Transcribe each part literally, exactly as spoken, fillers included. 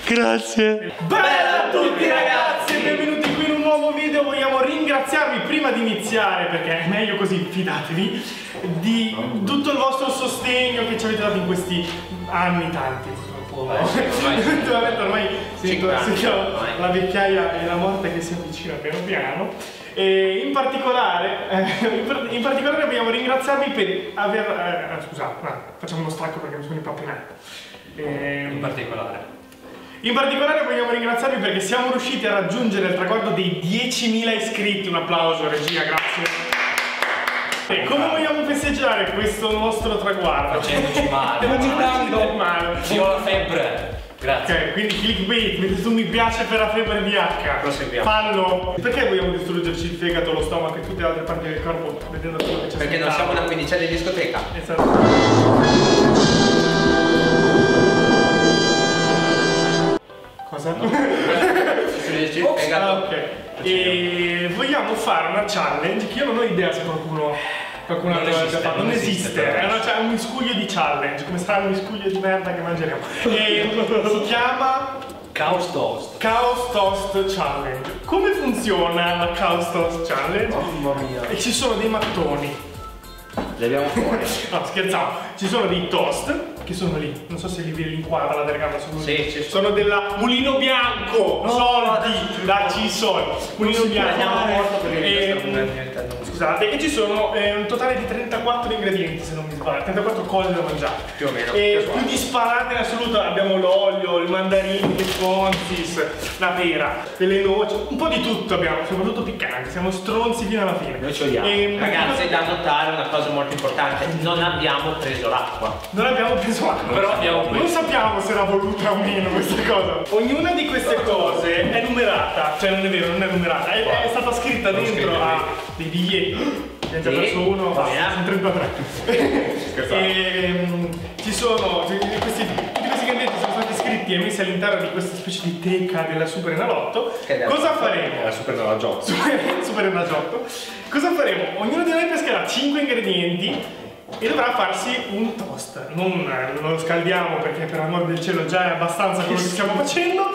Grazie. Bella a tutti ragazzi, benvenuti qui in un nuovo video. Vogliamo ringraziarvi prima di iniziare, perché è meglio così, fidatevi, di tutto il vostro sostegno che ci avete dato in questi anni tanti. Ultimamente ormai sento, sento la vecchiaia e la morte che si avvicina piano piano. E in particolare, eh, in particolare vogliamo ringraziarvi per aver... Eh, scusate, no, facciamo uno stacco perché mi sono impappinato. Eh, in particolare. In particolare vogliamo ringraziarvi perché siamo riusciti a raggiungere il traguardo dei diecimila iscritti. Un applauso regia, grazie. E come vogliamo festeggiare questo nostro traguardo? Facendoci male. Facendo male. Io ho la febbre. Grazie. Ok, quindi clickbait, mettete tu mi piace per la febbre di H. Proseguiamo. Fallo. Perché vogliamo distruggerci il fegato, lo stomaco e tutte le altre parti del corpo vedendo quello che c'è? Perché non siamo una quindicella di discoteca. Esatto. Cosa? Oh, ah, ok. E vogliamo fare una challenge che io non ho idea se qualcuno qualcuno non altro esiste, fatto. Non, non esiste, esiste. È, una, cioè, un miscuglio di challenge, come sarà un miscuglio di merda che mangeremo. E si chiama Chaos Toast. Chaos Toast Challenge. Come funziona la Chaos Toast Challenge? Mamma mia. E ci sono dei mattoni. Li abbiamo fuori. No, scherzavo. Ci sono dei toast che sono lì. Non so se li vedi inquadra la telecamera. Sono, sì, ci sono della Mulino Bianco. No, soldi, dacci i soldi. Mulino Bianco. Andiamo morto per e, scusate, e ci sono eh, un totale di trentaquattro ingredienti, se non mi sbaglio, trentaquattro cose da mangiare. Più o meno. E più disparate in assoluto abbiamo l'olio, il mandarino, il fontis, la pera, delle noci, un po' di tutto abbiamo, soprattutto piccante, siamo stronzi fino alla fine. Noi ci odiamo. E, Ragazzi, da notare una cosa molto importante, non abbiamo preso l'acqua. Non abbiamo preso l'acqua. Però abbiamo preso. Non sappiamo se era voluta o meno questa cosa. Ognuna di queste cose è numerata, cioè non è vero, non è numerata, è, è stata scritta non dentro a dei biglietti. Ne ho già perso uno, basta, sono trentatré. E um, ci sono questi, tutti questi ingredienti sono stati scritti e messi all'interno di questa specie di teca della Super Enalotto. Cosa faremo? La Super Enalotto. Super, super Enalotto. Cosa faremo? Ognuno di noi pescherà cinque ingredienti e dovrà farsi un toast. Non, non lo scaldiamo perché per amor del cielo già è abbastanza quello che stiamo facendo.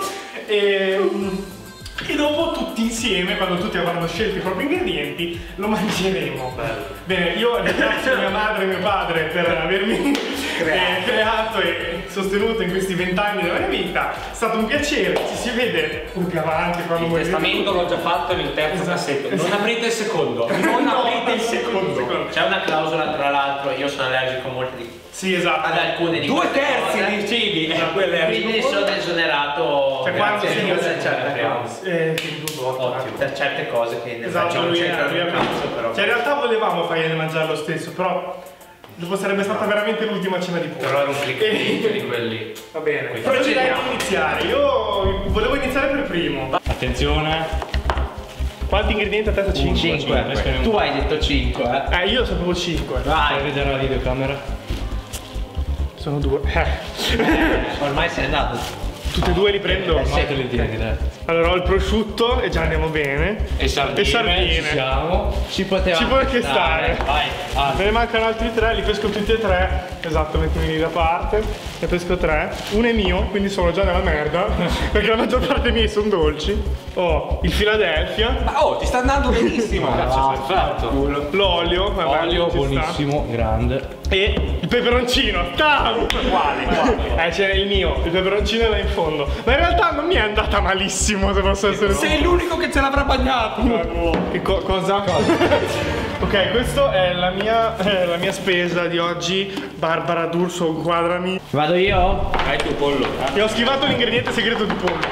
E, E dopo tutti insieme, quando tutti avranno scelto i propri ingredienti, lo mangeremo. Bello. Bene, io ringrazio mia madre e mio padre per avermi eh, creato e sostenuto in questi vent'anni della mia vita. È stato un piacere, ci si vede più avanti quando il testamento l'ho già fatto nel terzo esatto. cassetto. Non aprite il secondo. Non no, aprite il secondo. C'è una clausola, tra l'altro, io sono allergico a molte di sì, esatto. ad alcune di Due queste terzi cose. di cibi. Esatto. Quindi sono esonerato. Cioè, quando grazie si a Dio, inizia- da certe cose. Eh, sì, due volte. Ottimo. Da certe cose che nel Esatto, viaggio non lui c'entrano è- un cazzo, però. Cioè, in realtà volevamo fargliene mangiare lo stesso, però dopo sarebbe stata veramente l'ultima cena di pollo. Però era un click di quelli. Va bene, Quindi però direi procediamo. di iniziare. Io volevo iniziare per primo. Attenzione. Quanti ingredienti a testa? cinque. Tu hai detto cinque, eh? Eh, io sapevo cinque. Fai vedere la videocamera. Sono due. Eh, ormai sei andato. Tutte e due li prendo. Ormai te li tieni, dai. Allora ho il prosciutto e già andiamo bene. E sardine, E sardine. ci siamo. Ci poteva Ci può anche stare. Vai. Ah, Me ne mancano altri tre, li pesco tutti e tre. Esatto, mettimi lì da parte. Ne pesco tre. Uno è mio, quindi sono già nella merda. Perché la maggior parte miei sono dolci. Ho il Philadelphia. Ma oh, ti sta andando benissimo. cazzo, perfetto. L'olio. vabbè, Olio ci sta. buonissimo, grande. E il peperoncino. Tam! Quale? Quale? Eh, c'è il mio. Il peperoncino è là in fondo. Ma in realtà non mi è andata malissimo, se posso essere Sei l'unico che ce l'avrà bagnato. Che co cosa? Ok, questa è la mia, eh, la mia spesa di oggi. Barbara D'Urso, guardami. Vado io? Vai tu pollo. E ho schivato l'ingrediente segreto di pollo.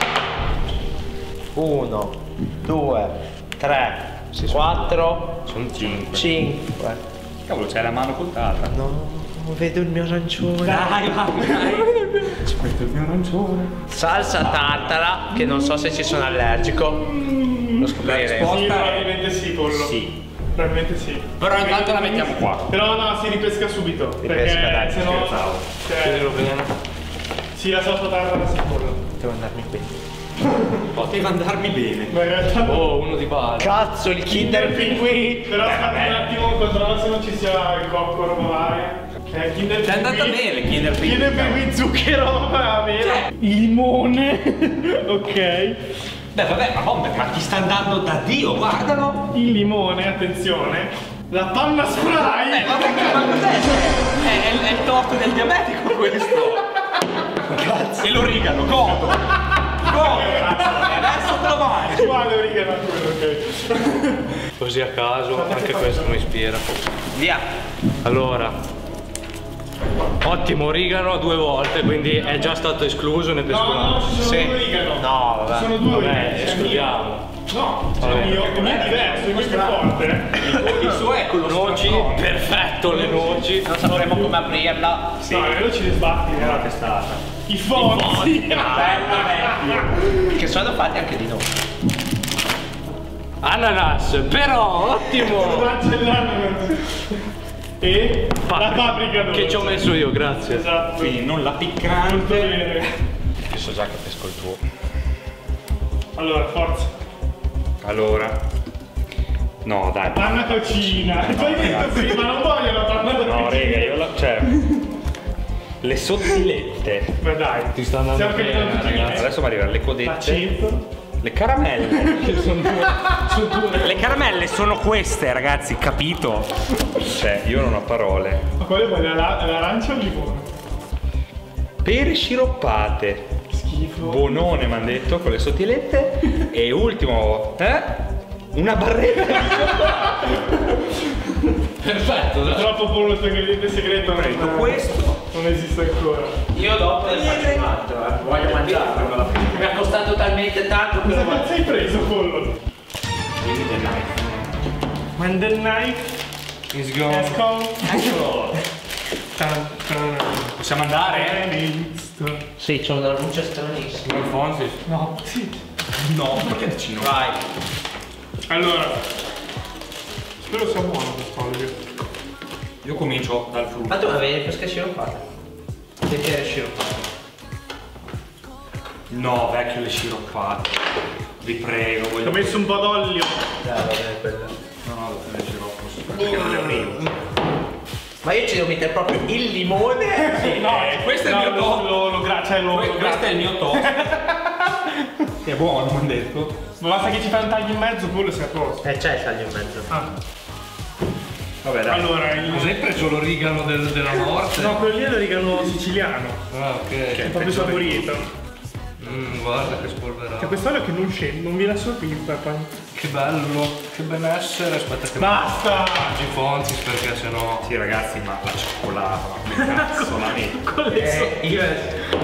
Uno, due, tre, quattro, Sono cinque. cinque. Cavolo, c'hai la mano contata. No, vedo il mio arancione. Dai, vai, dai. Ci metto il mio arancione. Salsa tartara, che non so se ci sono allergico. Lo scopriremo. Sì, probabilmente sì, pollo. Sì. Probabilmente sì. Però intanto la mettiamo qua. Però no, si ripesca subito. Ripesca, perché dai, se no. scherzavo. Cioè, bene. sì, la salsa tartara si pollo. Devo andarmi qui. Poteva andarmi bene. Ma in realtà. Oh, uno di base. Cazzo, il Kinder fin qui. Però aspetta un attimo, controllo se non ci sia il cocco roba varia. Eh, Kinder Ti è andata Pinguì. bene, Kinder Pinguì. Kinder Pinguì zucchero, va bene. Limone. Ok. Beh, vabbè, ma bombe, ma ti sta andando da Dio, guardalo. Il limone, attenzione. La panna spray. Eh, vabbè, ma cos'è? È, è, è il top del diabetico questo. Cazzo. E l'origano, godo. Godo, cazzo. Adesso te lo vai. Quale origano quello, ok. Così a caso, anche questo mi ispira. Via. Allora. Ottimo origano due volte, quindi è già stato escluso, ne No, no, ci sono Sì. due origano. No, vabbè. Ci sono due Vabbè, origano. escludiamo. No, Vabbè. il mio, il mio è diverso, il mio è più forte. Il suo è quello Noci, strafrone. perfetto, le noci. Non sapremo come aprirla. No, io ci li sbatti, La eh. testata. I fonti. Bello, vecchio. Che sono fatti anche di noi. Ananas, però, ottimo. E Pa- la paprika dolce. Che ci ho messo io, grazie. Esatto. Quindi non la Molto piccante. bene. Io so già che pesco il tuo. Allora, forza. Allora. No, dai. Panna cucina. Tu hai detto prima, non voglio la panna cucina. No, raga, io la. Cioè. Le sottilette. Ma dai. Ti sta andando Siamo bene, capiti tutti ragazzi. Adesso mi arrivano le codette. L'aceto. Le caramelle. Che sono due, sono due. Le caramelle sono queste, ragazzi, capito? Cioè, io non ho parole. Ma quale vuoi? la- L'arancia o il limone? Pere sciroppate. Schifo. Buonone, mi hanno detto, con le sottilette. E ultimo, eh? Una barretta di cioccolato. Perfetto, dai. Troppo pollo segreto segreto. Prendo non- questo. Non esiste ancora. Io dopo ne faccio un altro, eh. Voglio mangiarlo. Mi ha costato talmente tanto che Cosa lo cazzo hai preso pollo? Quindi del knife. When the knife Let's has go. come. Eccolo. Tan, tan. Possiamo andare? Visto. Sì, c'è una luce stranissima. Alfonso. No, sì. No, perché vicino? Vai. Allora. Spero sia buono quest'olio. Io comincio dal frutto. Ma tu avevi pesca sciroppata? Perché era sciroppata? No, vecchio, le sciroppate. Vi prego, Ci voglio. ho messo un po' d'olio. Dai, vabbè, quella. No, no, le sciroppo. Perché non le aprivo. Ma io ci devo mettere proprio il limone. Sì, no, questo è il No, mio lo, top. lo, lo, gra- cioè lo, Que- lo Questo è il mio top. Che è buono, mi hanno detto. Ma basta che ci fai un taglio in mezzo, quello si è a posto. Eh, c'è il taglio in mezzo. Ah. Vabbè, dai. Allora, il... Cos'hai preso l'origano del- della morte? No, quello lì è l'origano siciliano. Ah, ok. È proprio saporito. Mm, guarda che C'è spolverato. quest'olio che non scende, non viene assorbito. poi. Che bello, che benessere. Aspetta che Basta! mangi Fonzis perché sennò. Sì, ragazzi, ma la cioccolata, ma come cazzo la metto? Con le so- Eh, io...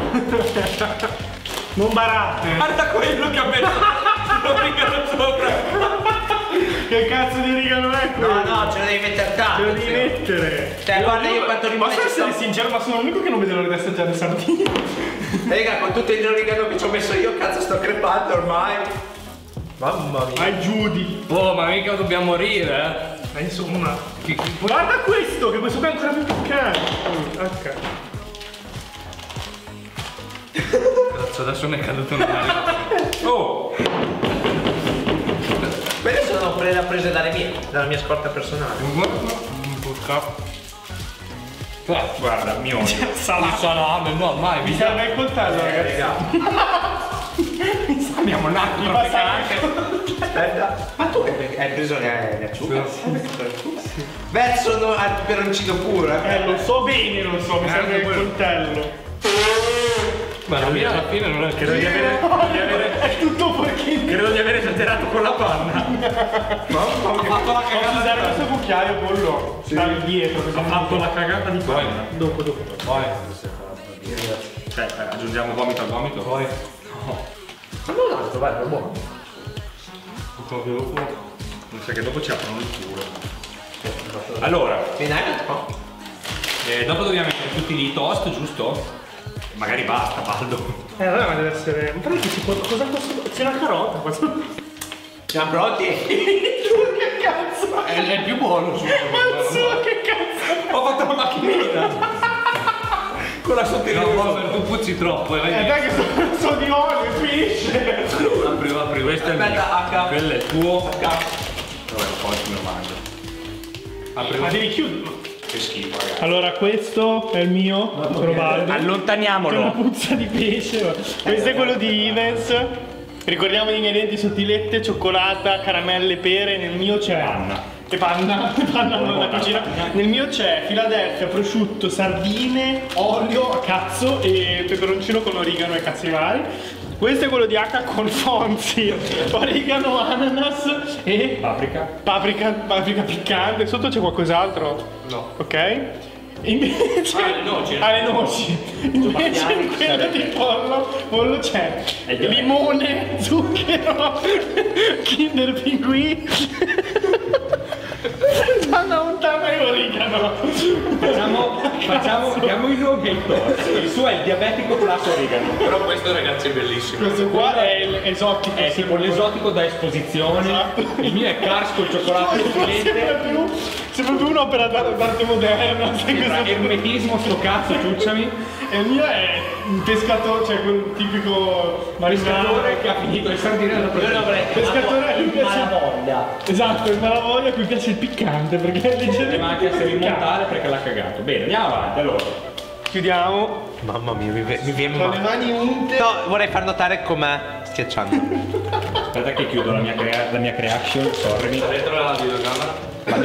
Non barate! Guarda quello che ha messo l'origano sopra. Che cazzo di origano è quello? No, no, ce lo devi mettere Te tanto. lo devi mettere! Cioè, guarda io quanto rimane Posso ci essere sto. sincero, ma sono l'unico che non vede l'ora di assaggiare sardine. Raga, con tutto il origano che ci ho messo io, cazzo sto crepando ormai. Mamma mia. Vai Giudi! Oh, ma mica dobbiamo morire, Ma insomma. eh. Chi- chi- Guarda questo, che questo qua è ancora più piccante. Ok. Cazzo, adesso mi è caduto una mano. Oh! Quelle sono pre- prese dalle mie, dalla mia scorta personale. Un po' capo. Guarda, mi odio. Il Salato. salame, no, mai. Mi Vi serve il coltello, ragazzi. Abbiamo un altro Mi passa traficante. Aspetta. Ma tu hai hai preso le, le acciughe? Beh, sono al peperoncino puro, eh. Eh, lo so bene, lo so, mi Eh, serve il quello. coltello. Ma la mia alla fine non è che Credo di avere, di avere, È tutto porchino. credo di aver esagerato con la panna. Ho fatto la cagata. Usare questo cucchiaio, pollo. Stavi dietro, così. Ho fatto la cagata di panna. Dopo, dopo. Vai. Cioè, eh, aggiungiamo gomito al gomito. Poi. Ma non altro, guarda, è buono. Mi sa che dopo ci aprono il culo. Allora, Vieni, no? eh, dopo dobbiamo mettere tutti i toast, giusto? Magari basta, Baldo. Eh, vabbè, ma deve essere. Ma però che ci può. Cosa posso. C'è una carota qua. Siamo pronti? Che cazzo? È, è il più buono, su. Cazzo, che cazzo? Ho fatto la macchinetta! Con la No, sottiletta. ma tu puzzi troppo, eh, Eh, vedi? dai, che so, so di olio, finisce. Apri, apri, questo è il mio. Aspetta, H. Quello è il tuo. Vabbè, poi me lo mangio. Apri, Ma devi chiudere. Sì, Che schifo, ragazzi. Allora, questo è il mio, provate. Allontaniamolo. Una puzza di pesce. Questo è quello di Ivens. Ricordiamo gli ingredienti: sottilette, cioccolata, caramelle, pere. Nel mio c'è Panna. E panna, panna non da cucina. Nel mio c'è Philadelphia, prosciutto, sardine, olio a cazzo e peperoncino con origano e cazzi vari. Questo è quello di H con Fonzi, origano, ananas e Paprika. paprika, paprika piccante. Sotto c'è qualcos'altro? No. Ok? Invece Ah, le noci. ah, le noci. Invece in quello di pollo, pollo c'è limone, zucchero, Kinder Pinguì, panna montana e origano. Facciamo, facciamo, diamo i nomi ai torsi. Il suo è il diabetico plus origano. Però questo ragazzi è bellissimo. Questo qua è l'esotico. È tipo l'esotico da esposizione. Esatto. Il mio è Cars col cioccolato e Sembra stilette. più, sembra più un'opera d'arte moderna. sai Sembra questo- ermetismo sto cazzo, ciucciami. E il mio è un pescatore, cioè quel tipico Pescatore che ha finito le sardine della pescatore a cui piace. Esatto, il malavoglia a cui piace il piccante perché è E leggermente ma anche a essere piccante. immortale perché l'ha cagato. Bene, andiamo avanti allora. Chiudiamo Mamma mia, mi, mi viene con le male. mani unte. No, vorrei far notare com'è schiacciando. Aspetta che chiudo la mia, crea- la mia creation, sorry. Dentro la videocamera.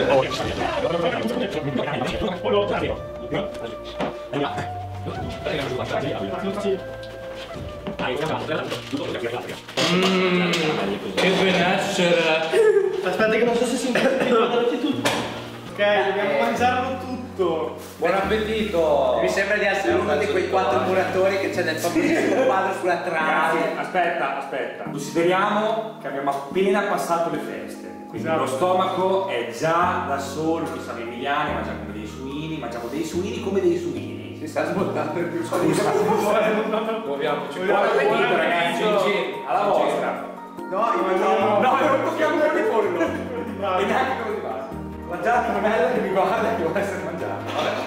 Mmm, che benessere. Aspetta che non so se si guardate tutto. Ok, dobbiamo mangiarlo tutto. Buon appetito. Mi sembra di essere uno di quei quattro muratori che c'è nel famosissimo quadro sulla trave. Aspetta, aspetta. Consideriamo che abbiamo appena passato le feste. Quindi lo stomaco è già da solo, lo sanno i emiliani, mangiamo come dei suini, mangiamo dei suini come dei suini. Si sta smontando il più Scusa, Muoviamoci. buon appetito ragazzi, alla vostra. No, io no. No, non tocchiamo quello di pollo. E neanche quello di base. Mangiare la caramella che mi guarda che vuole essere mangiata.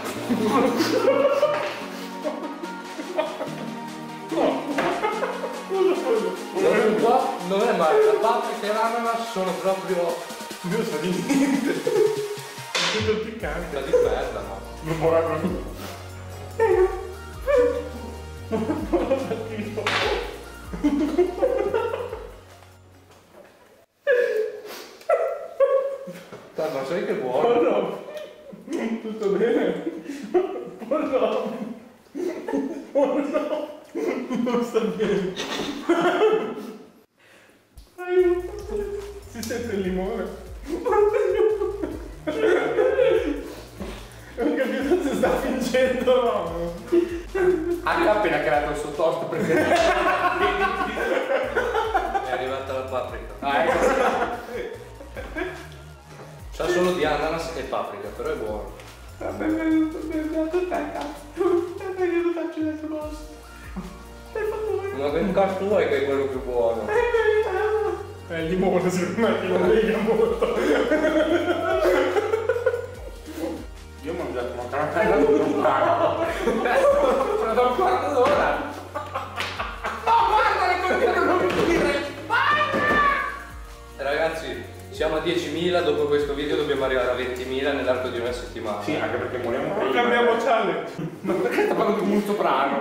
Non qua non è male, la paprika e l'ananas sono proprio Non so di niente. È tutto piccante. la di merda, no? Non muoverlo. Ma sai che buono? No. Tutto bene? Oh no. Oh no. Non sta bene. Aiuto. Si sente il limone. Non capito se sta fingendo o no. Anche appena creato il suo toast preferito. È arrivata la paprika. Ah, ecco. Sa solo di ananas e paprika, però è buono. Vabbè, mi è venuto bene, tutto a cazzo. Io lo faccio adesso basta. Per favore. Ma che cazzo vuoi che è quello più buono? È il limone, secondo me, che non lega molto. Io ho mangiato una caramella con un cacao. Sono da un quarto d'ora. No, guarda, le continuano a uscire. Ragazzi, siamo a diecimila, dopo questo video dobbiamo arrivare a ventimila nell'arco di una settimana. Sì, anche perché moriamo Non prima. cambiamo challenge. Ma perché sta parlando di un soprano?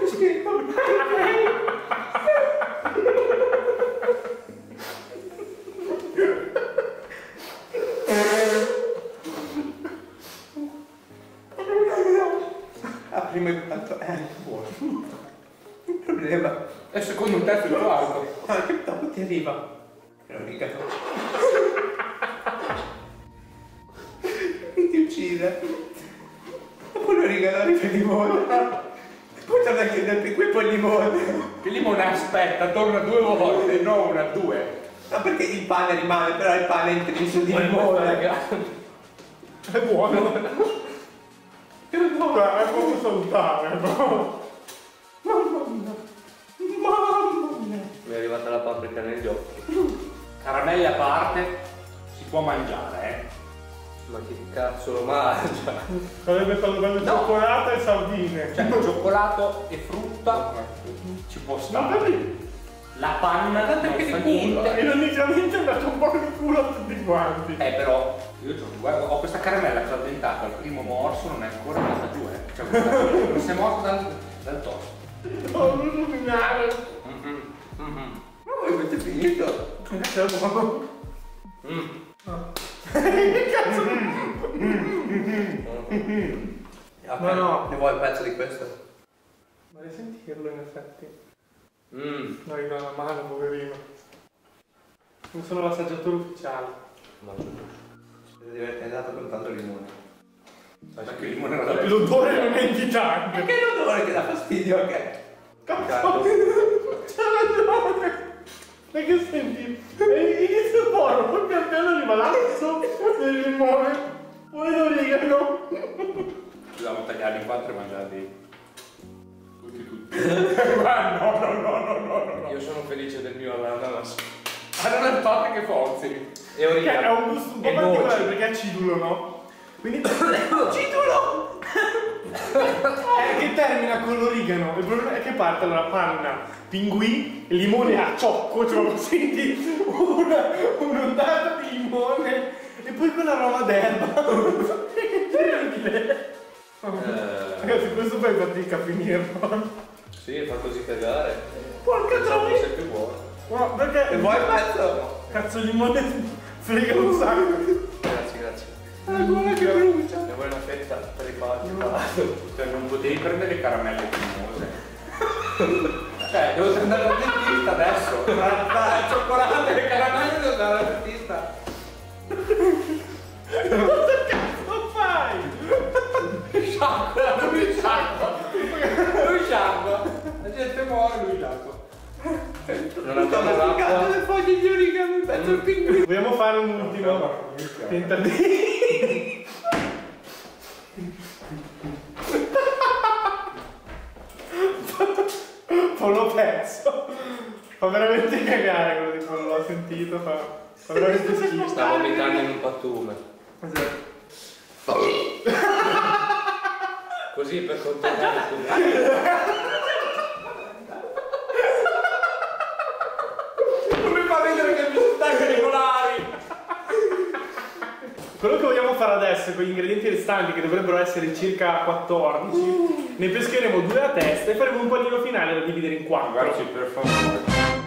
Ah, prima di tanto è buono. Il problema. È il secondo, il terzo e il quarto. Ah, che dopo ti arriva. L'origano. Mi ti uccide. Dopo l'origano arriva il limone. Poi torna a chiederti qui poi il limone. Che limone aspetta, torna due volte, non una, due. Ma perché il pane rimane, però il pane è intriso di limone. È buono. Guarda, è proprio salutare, no? Mamma mia. Mamma mia. Mi è arrivata la paprika negli occhi. Caramelle a parte, si può mangiare, eh. Ma che cazzo lo mangia? Sarebbe stato bello No. cioccolata e sardine. Cioè, cioccolato e frutta ci può Non stare. capisco. La panna non fa niente. Ironicamente è andato un po' di culo a tutti quanti. Eh però, io guarda, ho questa caramella che ho addentato al primo morso, non è ancora andata giù, eh. Cioè, questa, non si è morto dal, dal tosto. Oh, non illuminare. Mm-hmm. Mm-hmm. Ma voi avete finito? C'è buono. Mm. Che cazzo? No, no. Ne vuoi il pezzo di questo? Vorrei sentirlo in effetti. Mm. No, io do la mano, poverino. Non sono l'assaggiatore ufficiale. È andato con tanto limone. Perché il limone era da bello. L'odore non è invitante. Che l'odore che dà fastidio, ok? Cazzo! C'ha ragione! Perché senti, inizia buono, poi pian piano arriva l'asso del limone, poi l'origano. Dobbiamo tagliarli in quattro e mangiarli tutti tutti. Ma no, no, no, no, no, no. Io sono felice del mio ananas. Allora il paprika che forzi. E Perché ha origano. un gusto un po' E particolare noci. perché è acidulo, no? Quindi acidulo! Eh, che termina con l'origano. Il problema è che parte allora panna, pinguì, limone a ciocco, cioè senti una, un'ondata di limone e poi quell'aroma d'erba. Che terribile! Ragazzi, questo fai fatica a finirlo. Sì, fa così cagare. Porca troia! Sei più buono. No, perché? E vuoi il pezzo? Cazzo, il limone frega un sacco. Grazie, grazie. La gola che brucia. Ne vuoi una fetta per riparare? Cioè non potevi prendere le caramelle cremose. Cioè, devo andare al dentista adesso. Tra il cioccolato e le caramelle devo andare al dentista. Cosa cazzo fai? Sciacqua, lui sciacqua. Lui sciacqua. La gente muore, lui sciacqua. Non abbiamo l'acqua. Le foglie di origano in mezzo al pinguino. Vogliamo fare un ultimo tentativo? Pollo pezzo. Fa veramente cagare quello di quello, l'ho sentito, fa, fa veramente schifo. Sta vomitando in un pattume. Esatto. Così per controllare tutto. Non mi fa vedere che mi stanno regolari. Quello che vogliamo fare adesso con gli ingredienti restanti, che dovrebbero essere circa quattordici, ne pescheremo due a testa e faremo un pallino finale da dividere in quattro. Guardi, per favore.